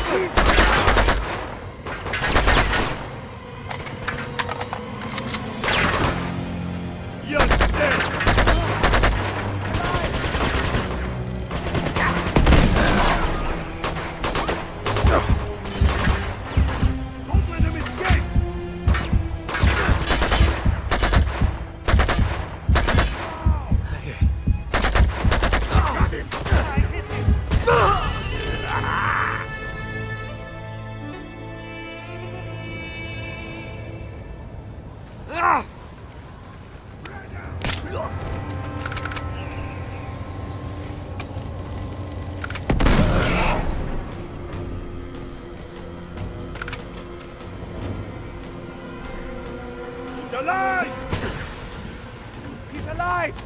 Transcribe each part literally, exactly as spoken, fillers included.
alive! He's alive!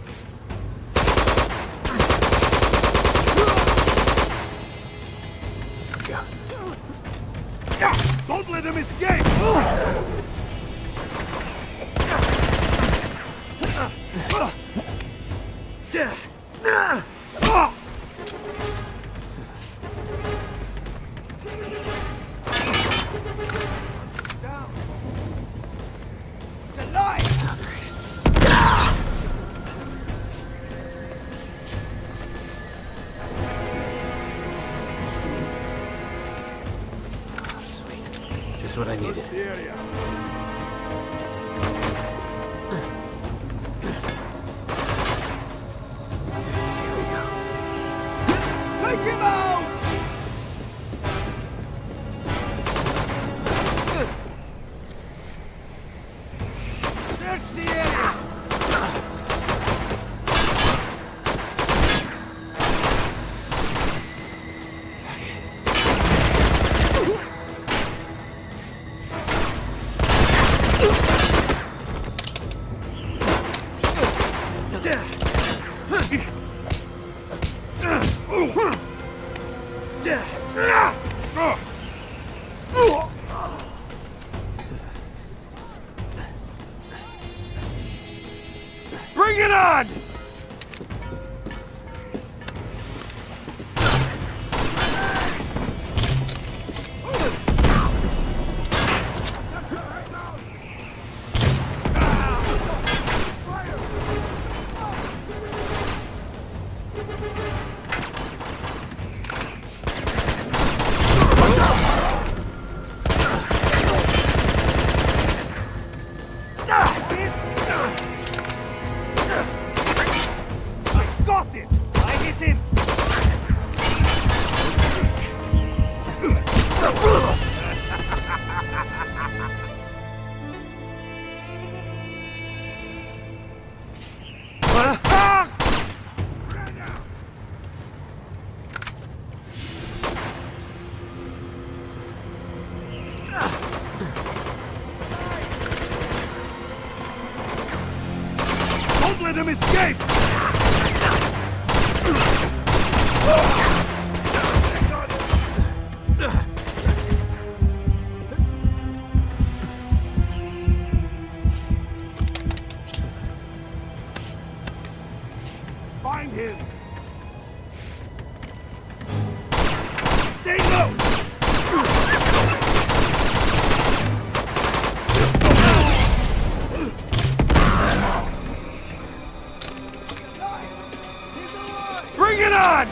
Don't let him escape! What I needed. Take him out! Search the area! Bring it on! Don't let him escape! Find him! Stay low! Bring it on!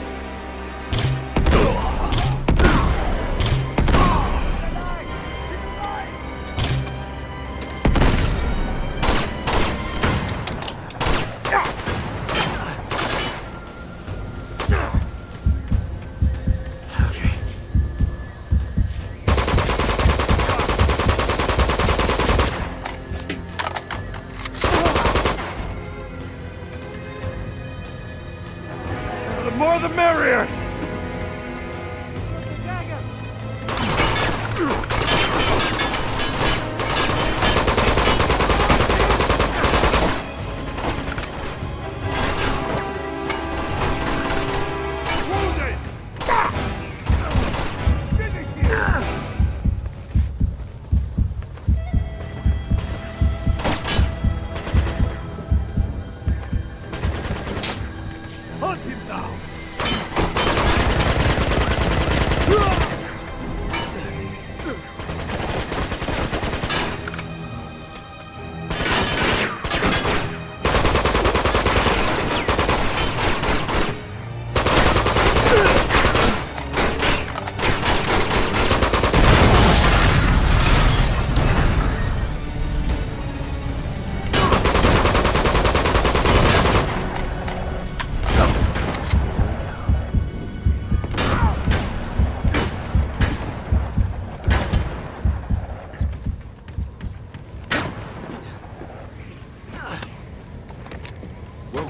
The more the merrier! Wounded! Finish him! Hunt him down! go!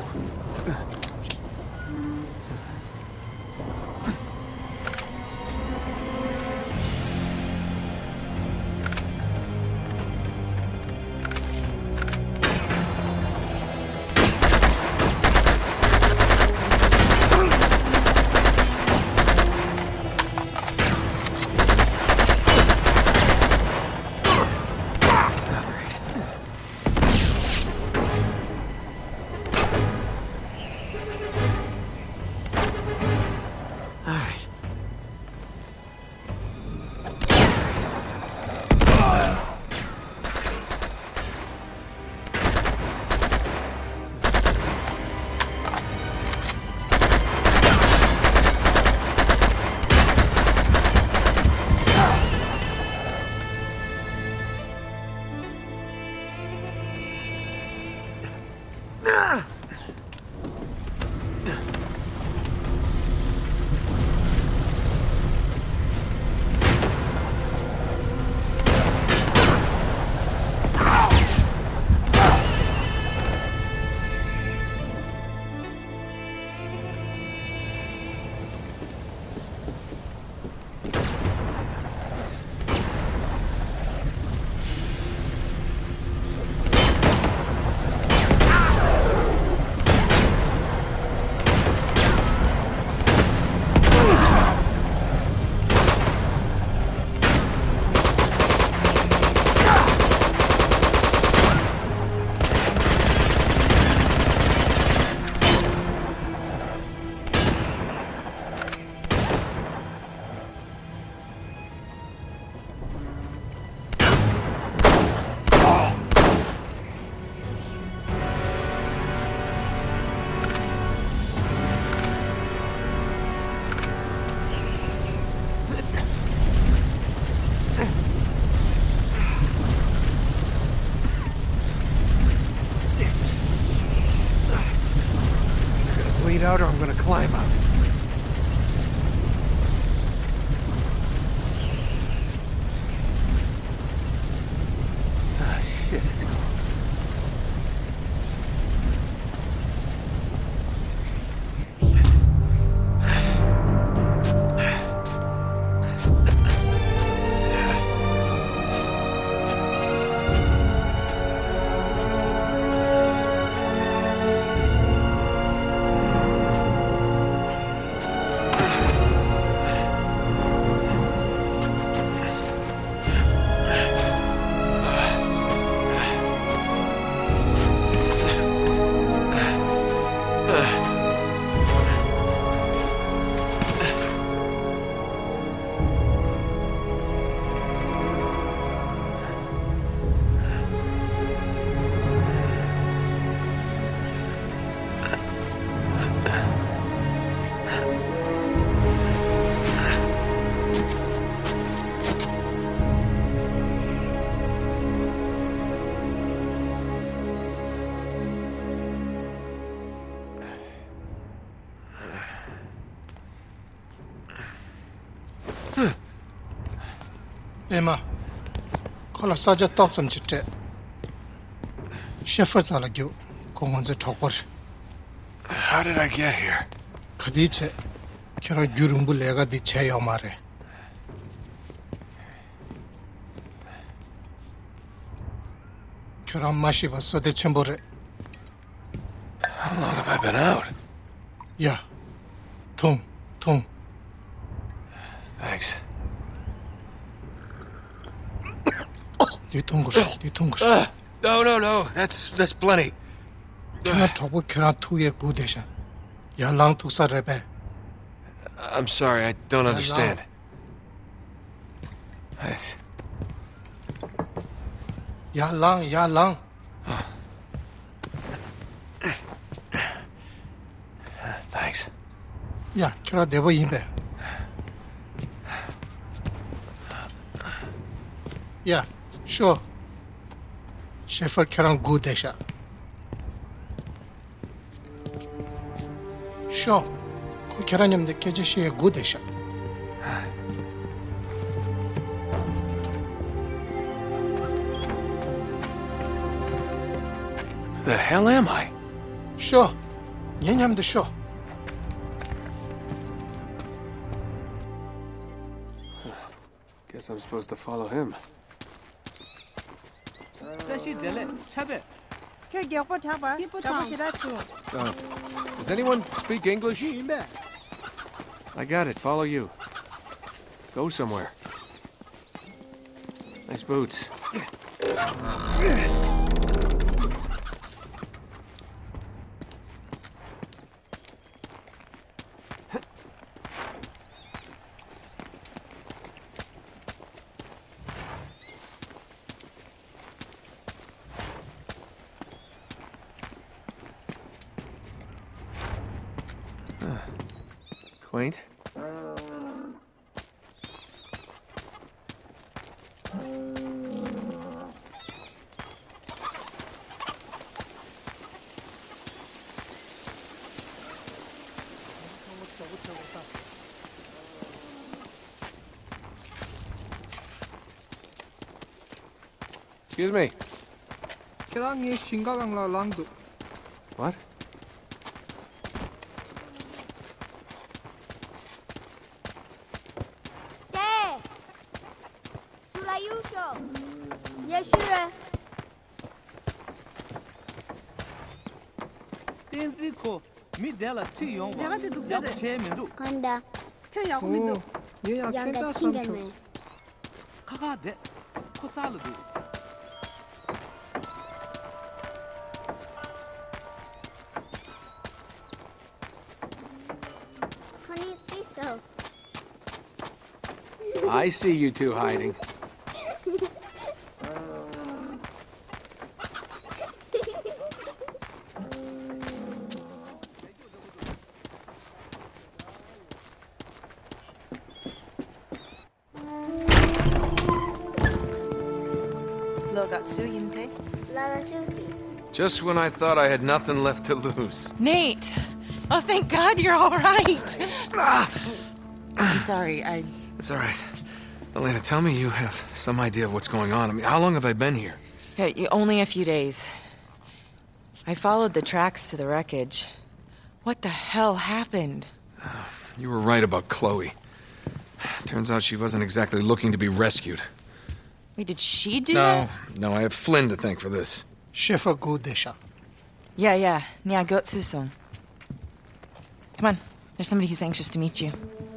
Out, or I'm gonna climb out. Ah, shit, it's cold. Emma, call a sergeant Thompson chit. Shepherds are like you, come on the topper. How did I get here? Kadiche, Kira Gurumbu lega di Chayamare. Kira Mashi was so the chambore. How long have I been out? Yeah. Tum, tum. Thanks. Ditungus, ditungus. Uh, no, no, no. That's that's plenty. Cannot trouble cannot two year good desha. Ya lang to sa rebe. I'm sorry, I don't understand. Nice. Ya lang, ya lang. Thanks. Yeah, kira debo imbe. Yeah, sure. Shepherd kira good desha. Sure. Ko kira nim de keje she good desha. The hell am I? Sure. Няням дышо. Guess I'm supposed to follow him. Uh, does anyone speak English? I got it. Follow you. Go somewhere. Nice boots. Quaint. Excuse me. What? 간다. 오, 얘야 양가 캔다 튕겼네. 삼촌. 가가데 코살르드. konnichiwa. I see you two hiding. Just when I thought I had nothing left to lose. Nate! Oh, thank God you're all right. I'm sorry, I... It's all right. Elena, tell me you have some idea of what's going on. I mean, how long have I been here? Hey, only a few days. I followed the tracks to the wreckage. What the hell happened? Uh, you were right about Chloe. Turns out she wasn't exactly looking to be rescued. Wait, did she do no, that? No, I have Flynn to thank for this. 셰프 구대샤. Yeah, yeah. Yeah, go to Song. Come on. There's somebody who's anxious to meet you.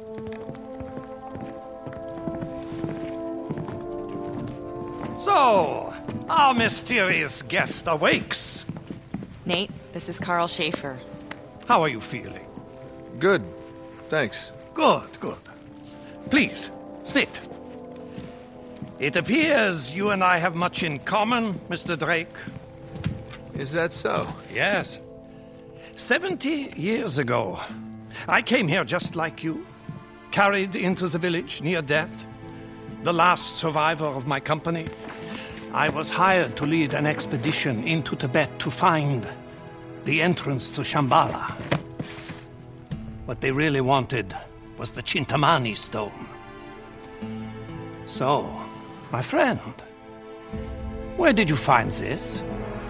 So, our mysterious guest awakes. Nate, this is Carl Schaefer. How are you feeling? Good. Thanks. Good, good. Please, sit. It appears you and I have much in common, Mister Drake. Is that so? Yes. Seventy years ago, I came here just like you, carried into the village near death, the last survivor of my company. I was hired to lead an expedition into Tibet to find the entrance to Shambhala. What they really wanted was the Chintamani stone. So, my friend, where did you find this?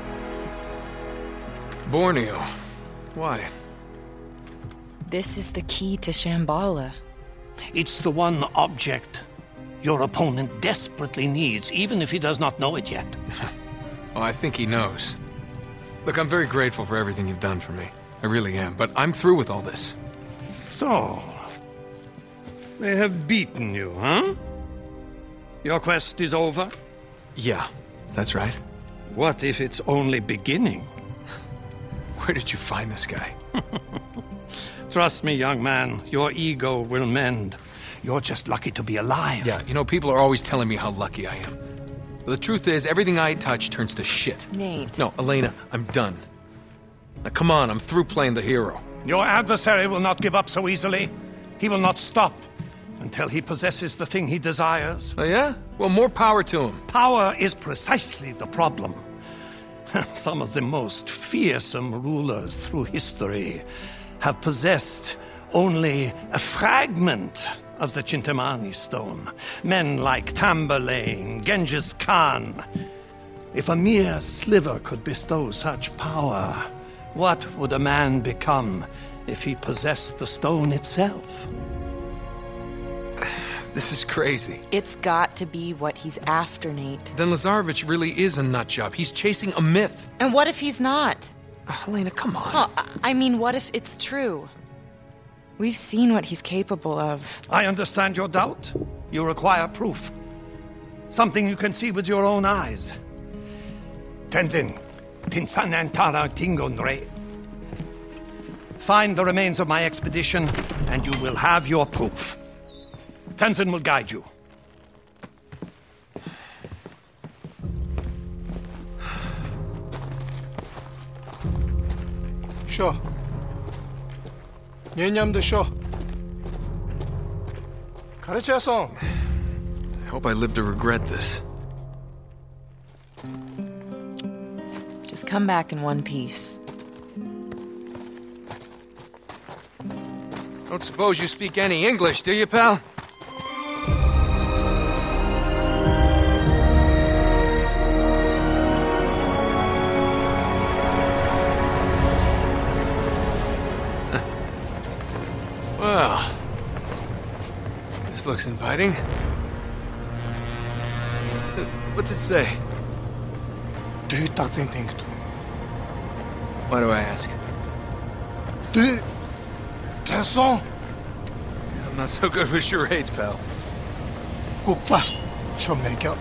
Borneo. Why? This is the key to Shambhala. It's the one object your opponent desperately needs, even if he does not know it yet. Oh, I think he knows. Look, I'm very grateful for everything you've done for me. I really am, but I'm through with all this. So, they have beaten you, huh? Your quest is over? Yeah, that's right. What if it's only beginning? Where did you find this guy? Trust me, young man, your ego will mend. You're just lucky to be alive. Yeah, you know, people are always telling me how lucky I am. But the truth is, everything I touch turns to shit. Nate. No, Elena, I'm done. Now, come on, I'm through playing the hero. Your adversary will not give up so easily. He will not stop until he possesses the thing he desires. Oh, yeah? Well, more power to him. Power is precisely the problem. Some of the most fearsome rulers through history have possessed only a fragment of the Chintamani stone. Men like Tamburlaine, Genghis Khan. If a mere sliver could bestow such power, What would a man become if he possessed the stone itself? This is crazy. It's got to be what he's after, Nate. Then Lazarevich really is a nutjob. He's chasing a myth. And what if he's not? Oh, Helena, come on. Well, I- I mean, what if it's true? We've seen what he's capable of. I understand your doubt. You require proof. Something you can see with your own eyes. Tenzin, Tinsanantara Tingonre. Find the remains of my expedition, and you will have your proof. Tenzin will guide you. 쉬어. 얘냠도 쉬어. 가르쳐서. I hope I live to regret this. Just come back in one piece. Don't suppose you speak any English, do you, pal? Well, this looks inviting. What's it say? 네 딱쟁이 땡기도. Why do I ask? 네 됐어. I'm not so good with charades, pal. 꼭 봐. 저 매겨.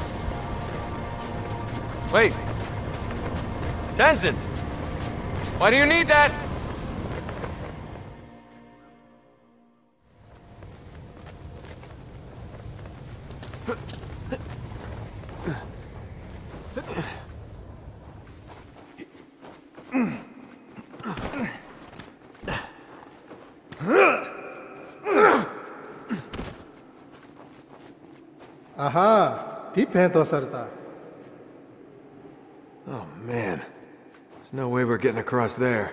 Wait. Tenzin! Why do you need that? 아하, 디펜더 살다. Oh, man. There's no way we're getting across there.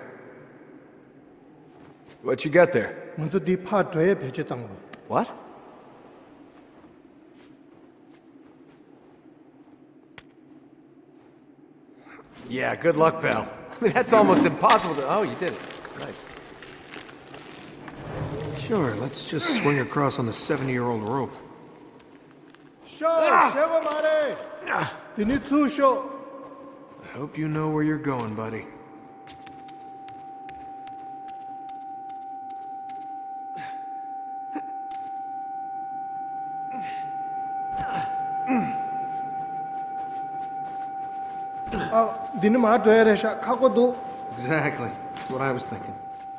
What you got there? 먼저 디파 뒤에 배제당 거. What? Yeah, good luck, pal. I mean, that's almost impossible to... Oh, you did it. Nice. Sure, let's just swing across on the seventy-year-old rope. 쇼, 쉐고 말해. 디니 투 쇼. I hope you know where you're going, buddy. 아, 니는 마 줘야 되샤. 카고도. Exactly. That's what I was thinking.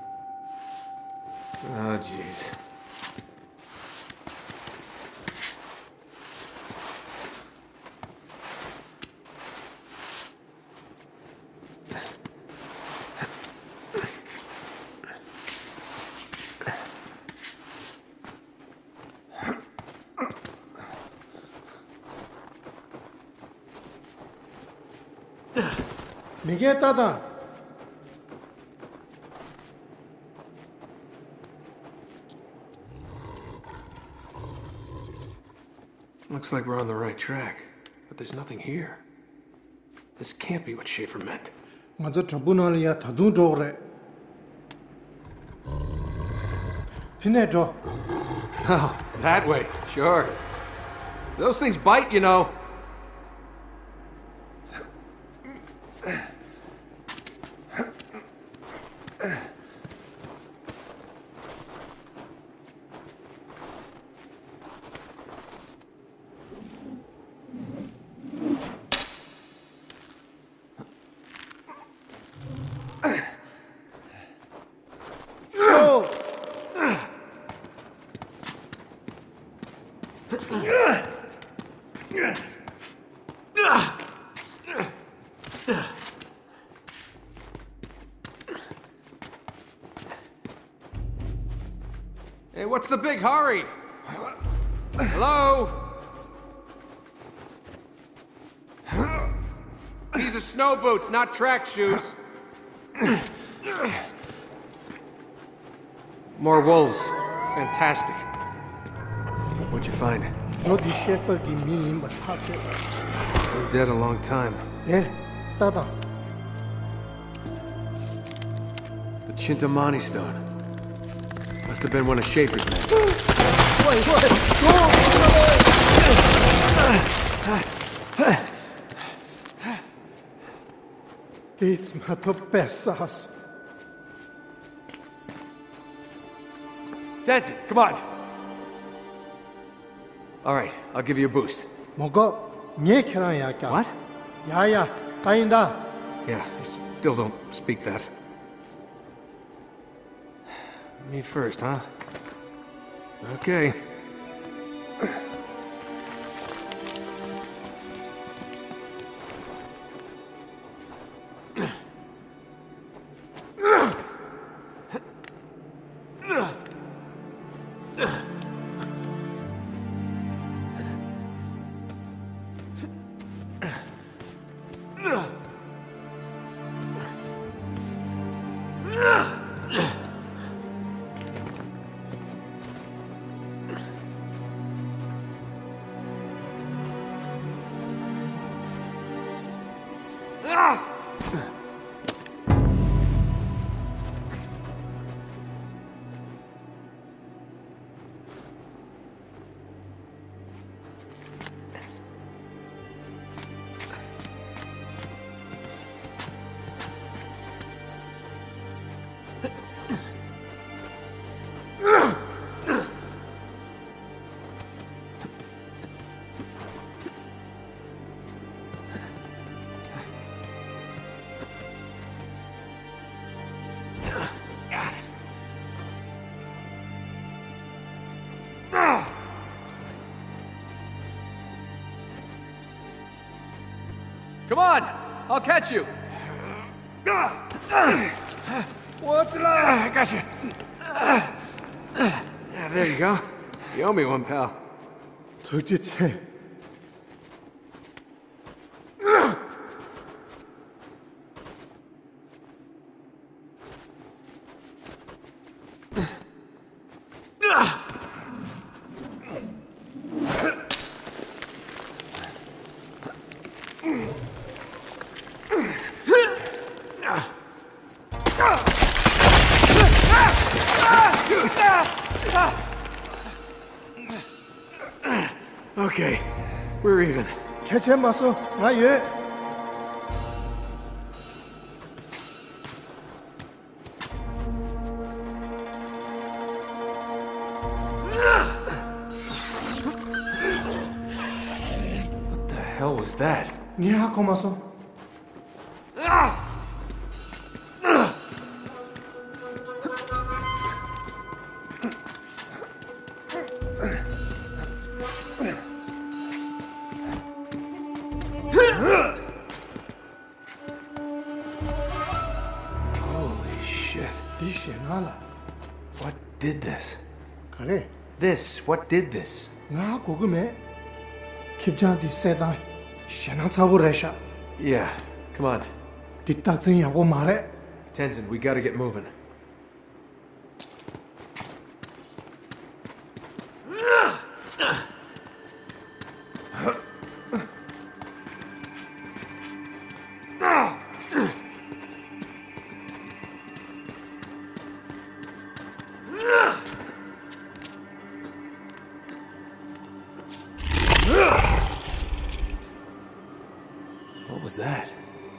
Oh, jeez. 미게 따다. Looks like we're on the right track, but there's nothing here. This can't be what Schaefer meant. 먼저 저분할이야 더둥 줘래. 피내 줘. Oh, that way, sure. Those things bite, you know. 쇼. Hey, what's the big hurry? Hello? These are snow boots, not track shoes. More wolves. Fantastic. What'd you find? 너디 셰퍼기 미임 뭐 하죠? Been dead a long time. 네, 따다. Chintamani stone. Must have been one of Schaefer's men. Wait, wait, It's not the best sauce. Tenzin, come on! Alright, I'll give you a boost. 뭐가 네 캐랑이야까? What? 야야, 빠인다. Yeah, I still don't speak that. Me first, huh? Okay. Come on! I'll catch you! What's up? I got you. Yeah, there you go. You owe me one, pal. 도대체 Okay, we're even. 개체 맞서 나 얘. What the hell was that? 니하고 맞서. Holy shit. 디시 나라. What did this? 그래. This, what did this? 나 고금에 킵자디 세다. 샤나 차부레샤. Yeah, come on. 뒷딱증 야고 말해. Tenzin, we gotta get moving. What was that?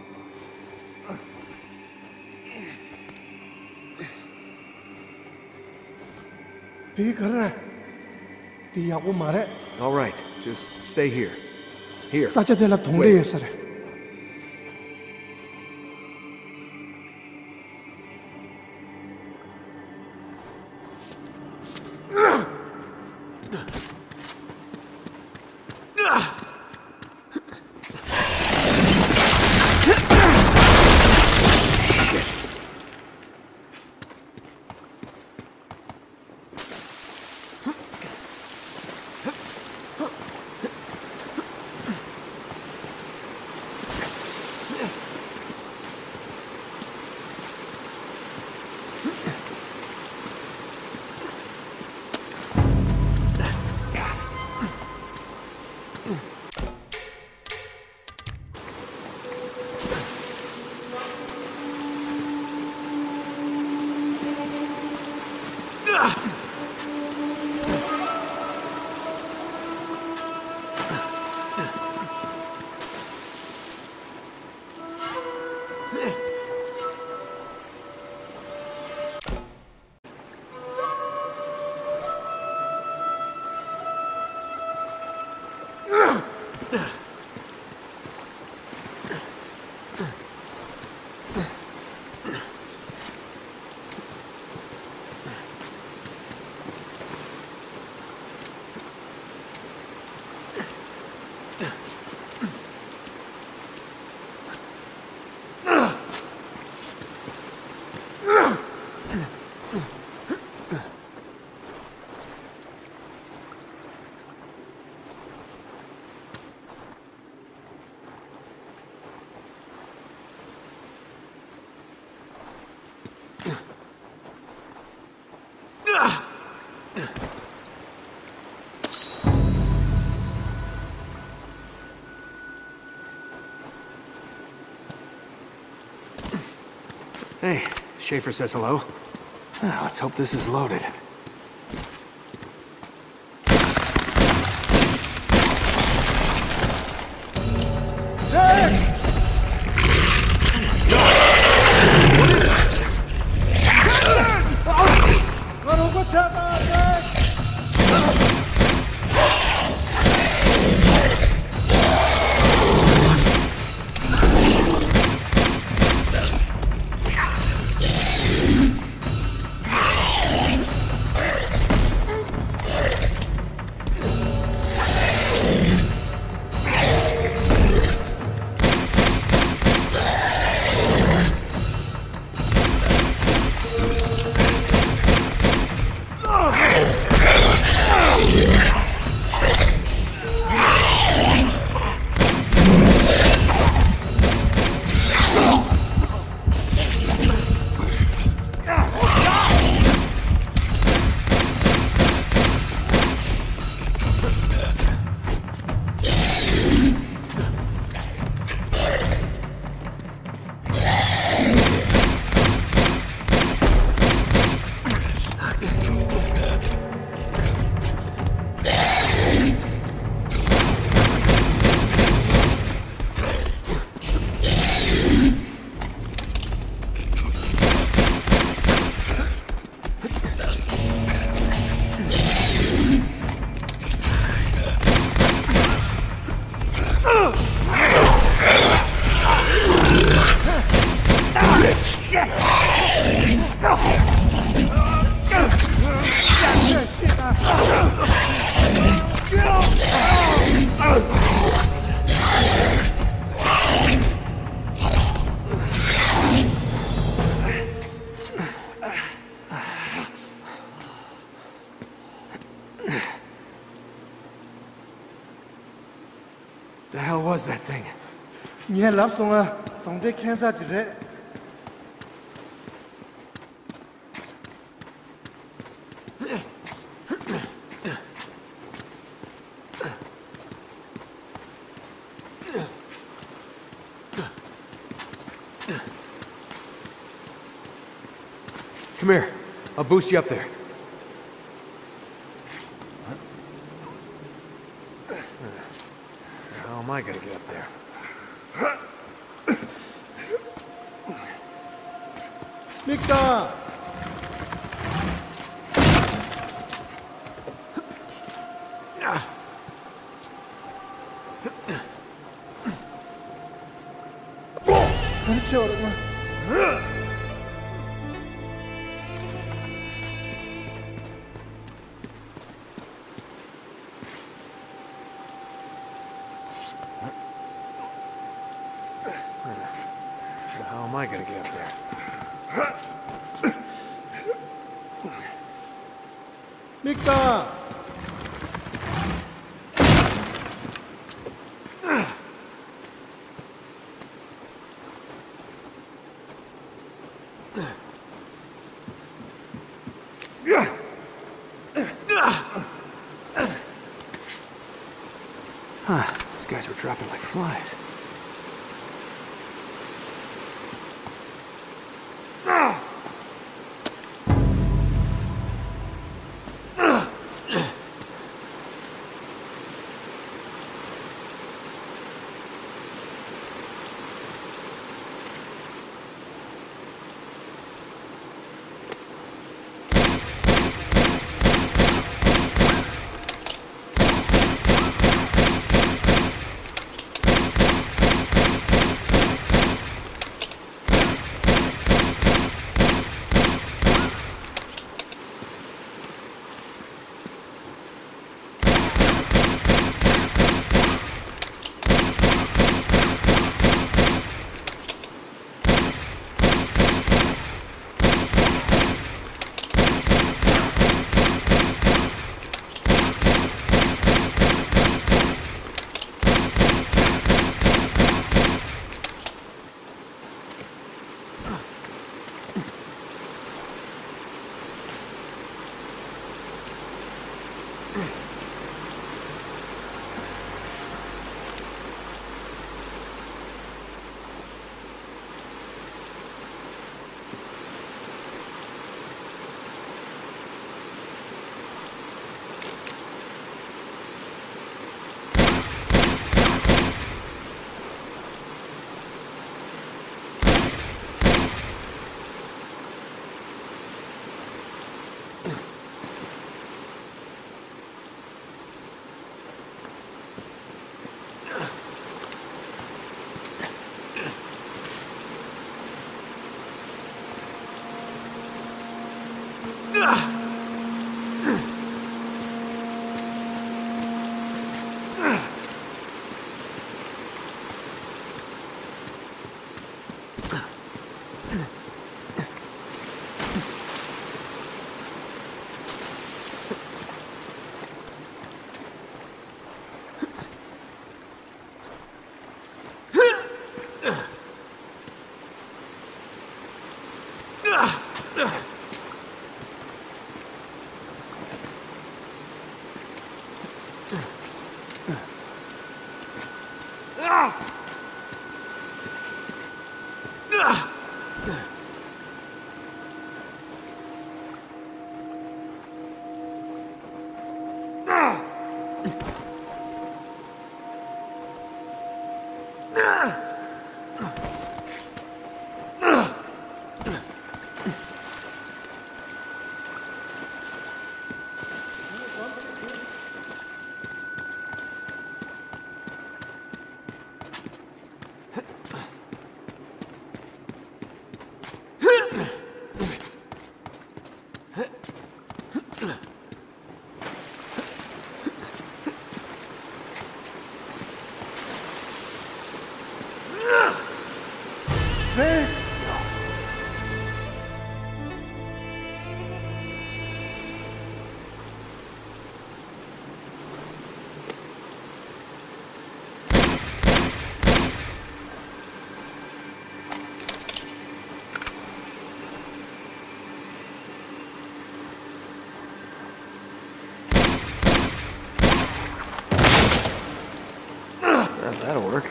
비 그래. 디 야고 말해. All right, just stay here. Here. 사자들라 동네에서래. Schaefer says hello. Ah, let's hope this is loaded. The hell was that thing? 你还老怂啊，懂得看啥子嘞？ Come here. I'll boost you up there. How am I gonna get up there? Victor! Hadi çağırma. How am I gonna get up there? Victor! Huh, these guys were dropping like flies. That'll work.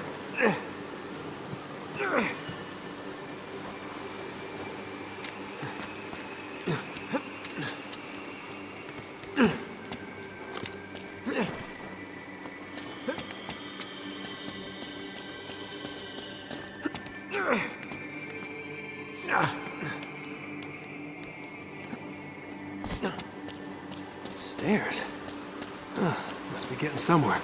Stairs. Huh, must be getting somewhere.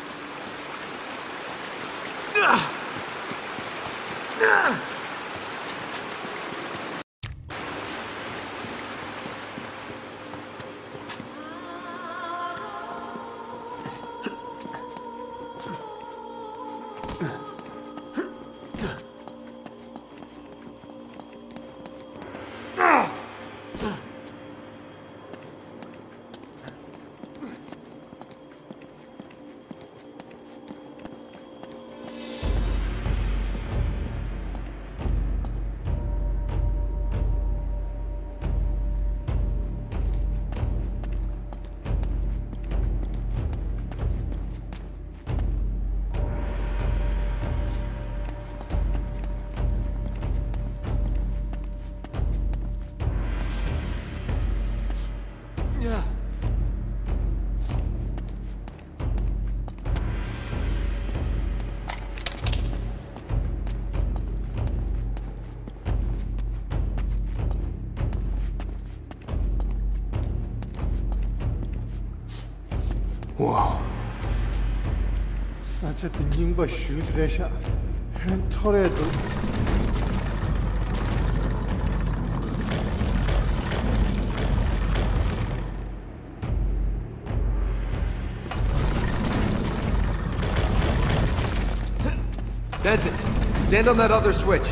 Yeah. Whoa. Such a thing, but shoot, Resha. And Toredo. Denson, stand on that other switch.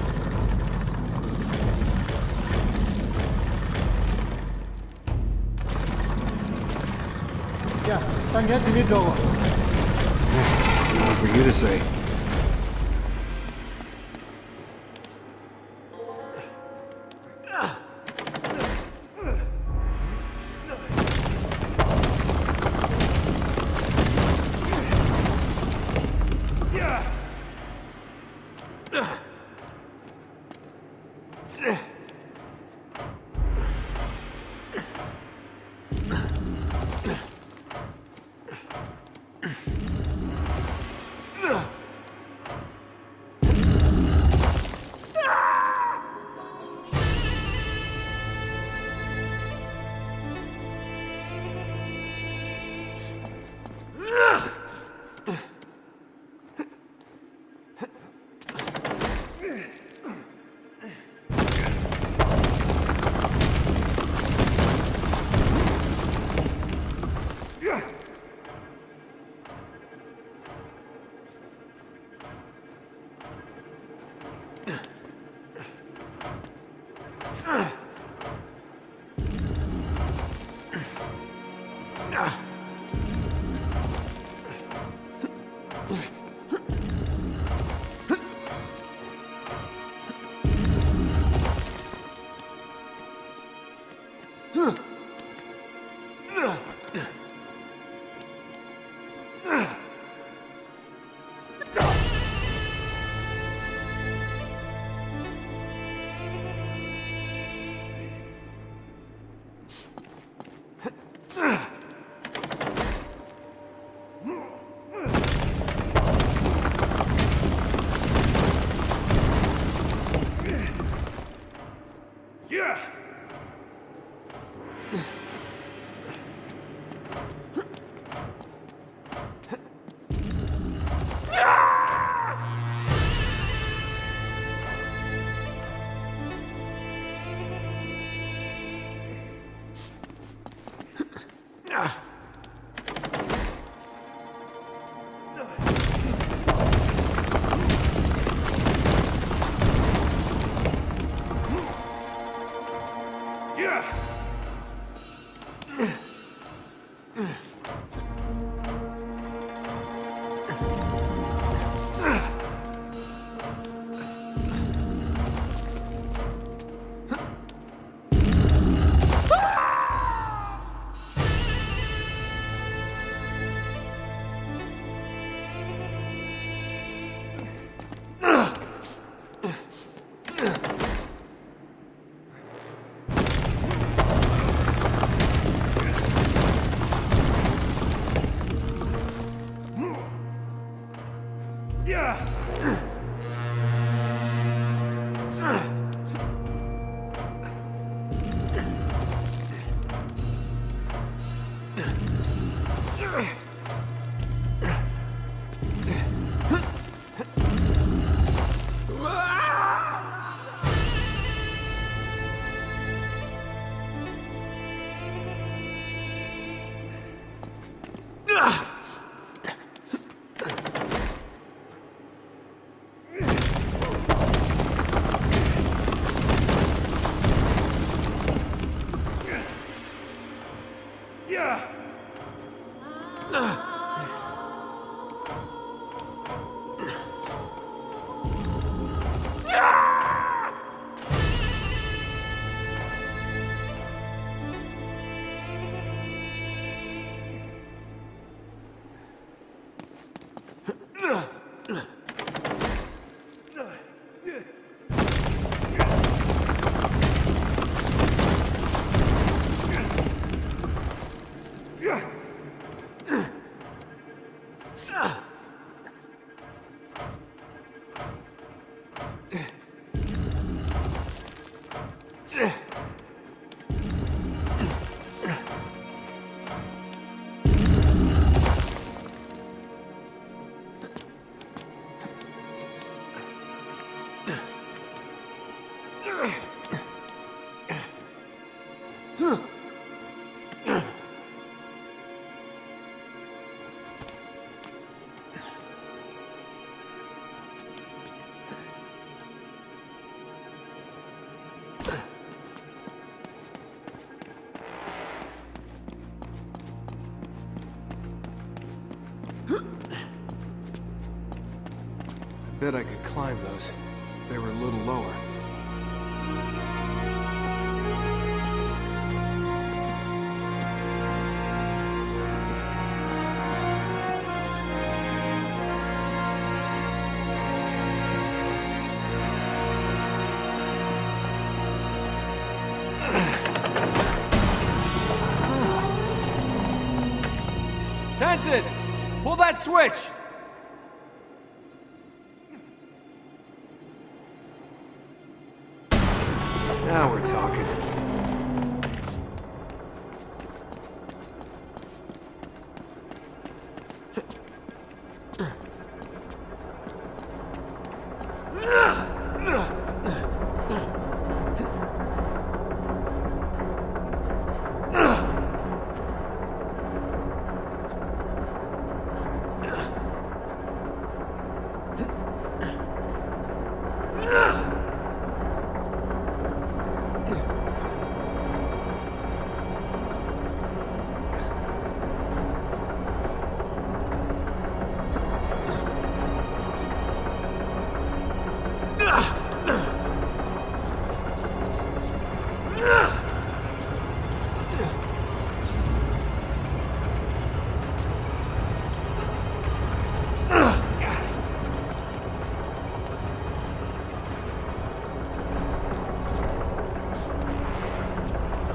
Yeah, I'm getting it over. Nothing for you to say. I bet I could climb those if they were a little lower. Tenzin! Pull that switch! Now we're talking.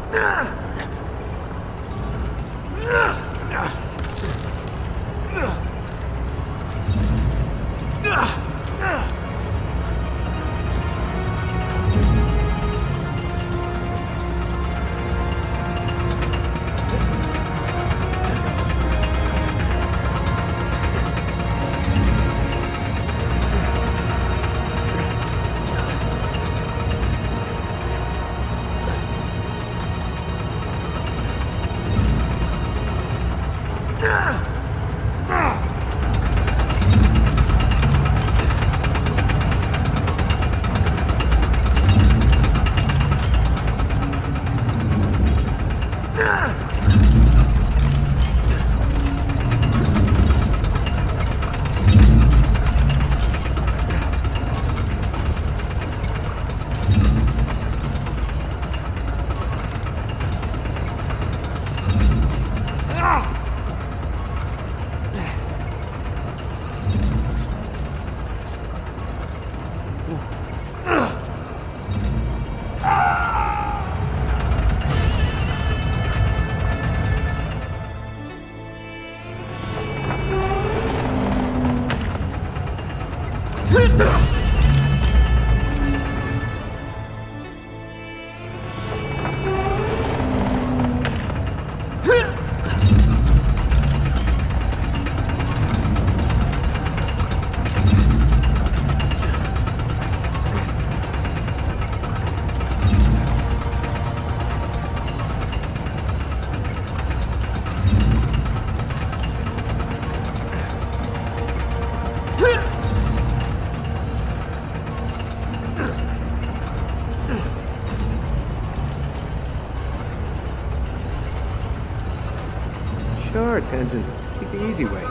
Sure, Tenzin. Take the easy way.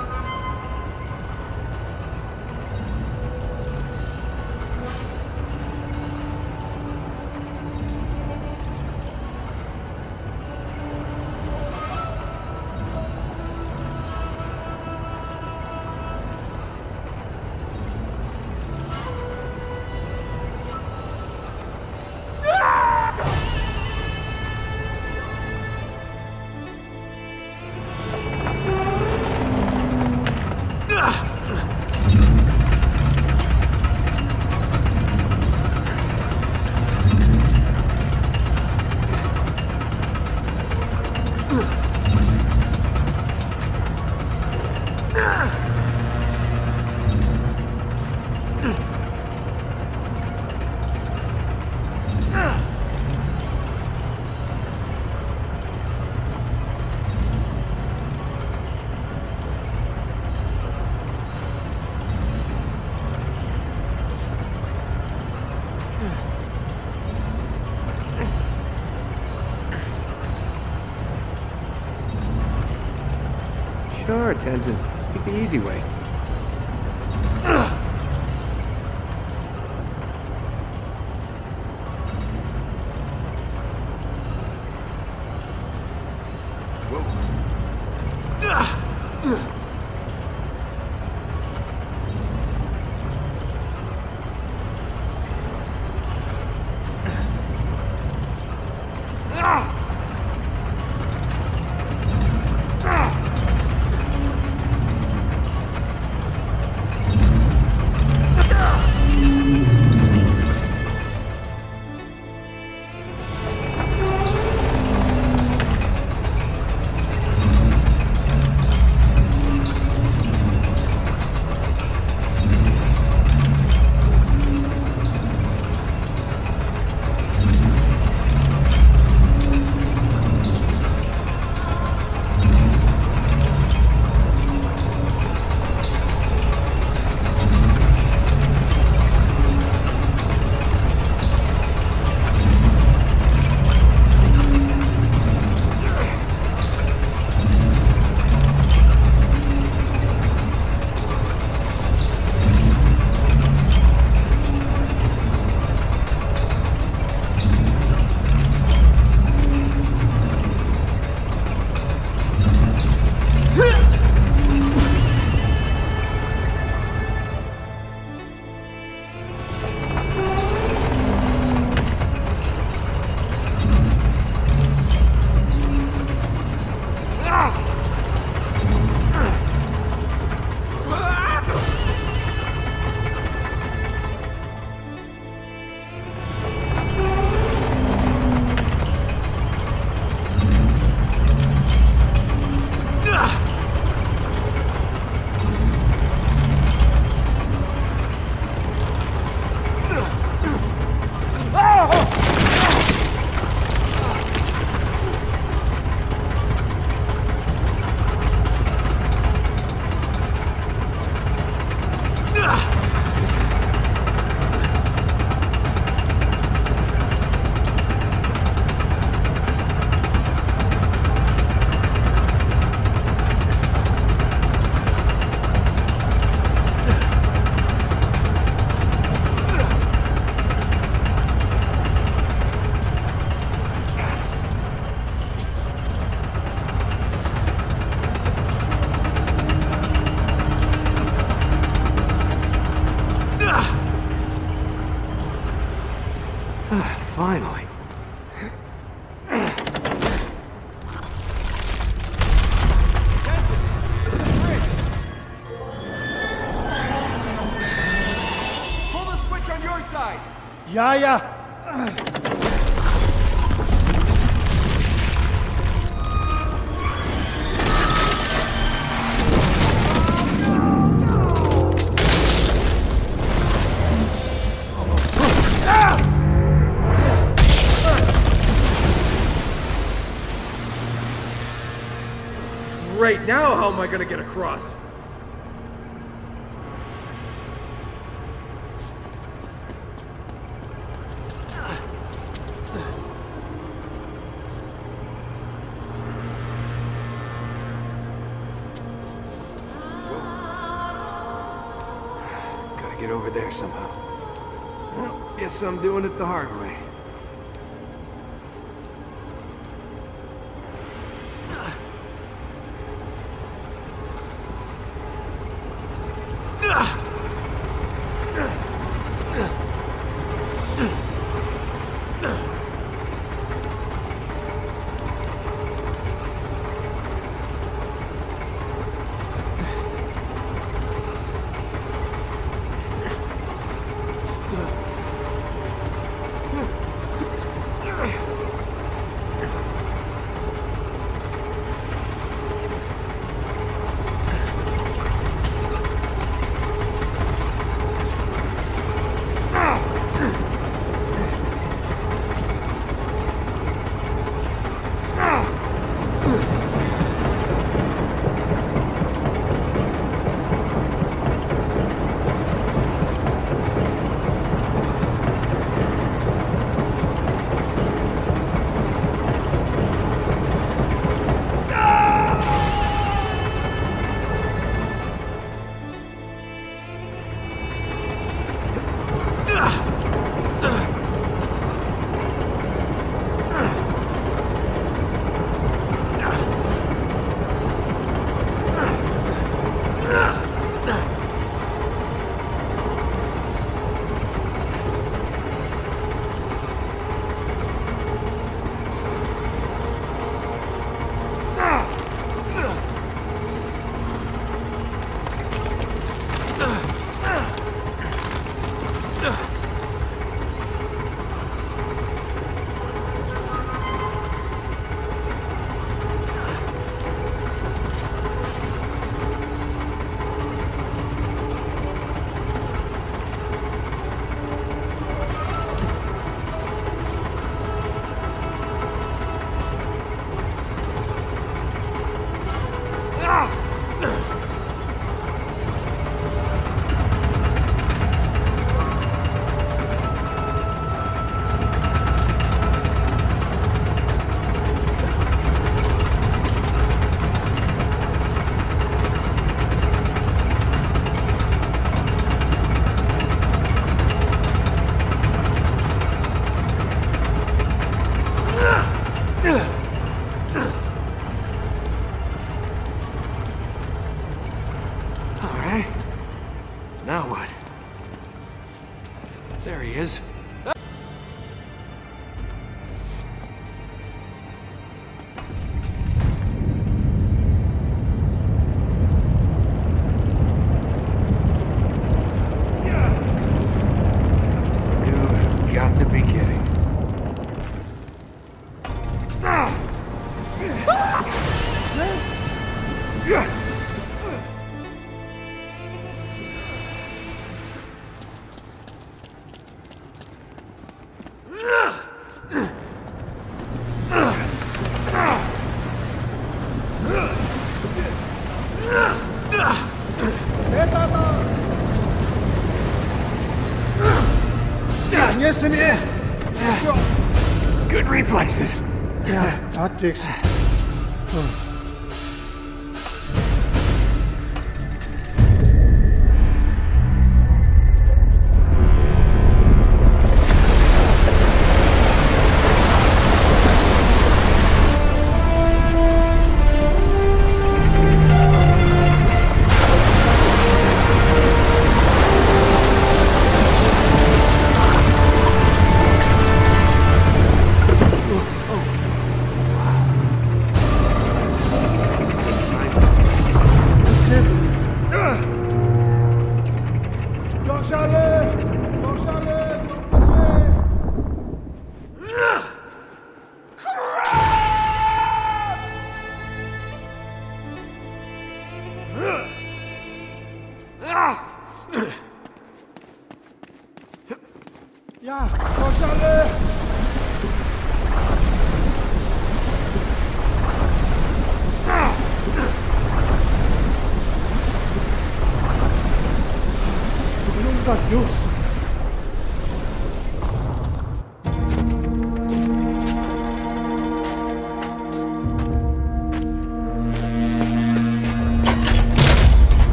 Sure, Tenzin. Take the easy way. 呀呀！ Right now, how am I gonna get across? Gotta get over there somehow. Well, guess I'm doing it the hard way. Now what? There he is. You've got to be kidding. Good reflexes. Yeah, that takes.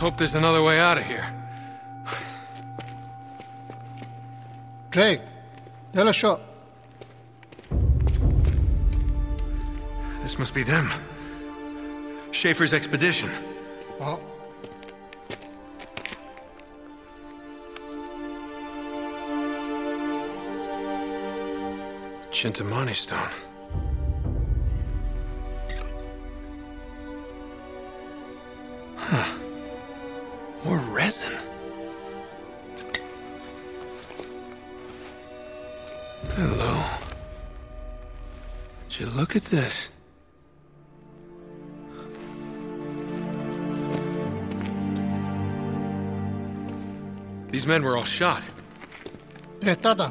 hope there's another way out of here. Drake, tell a shot. This must be them. Schaefer's expedition. Oh, Chintamani stone. Huh. More resin. Hello. Would you look at this? These men were all shot. 됐다다.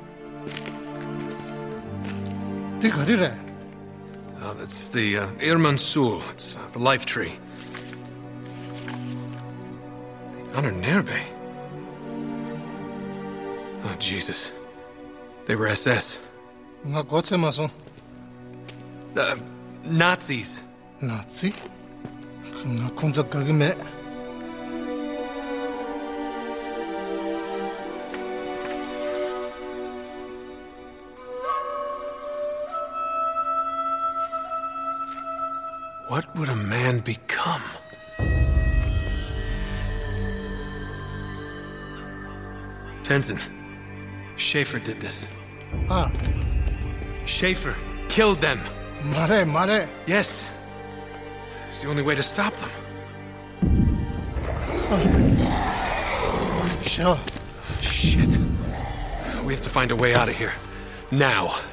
네 거리래. Oh, that's the uh, Irman Sul. It's uh, the life tree. The Honornerbe. Oh, Jesus. They were S S. 나 고체 마소. Uh, Nazis. 나지? 나 군적 가기매. What would a man become? Tenzin. Schaefer did this. 아, Schaefer killed them. 말해 말해. Yes. It's the only way to stop them. 쉬어. Shit. We have to find a way out of here. Now.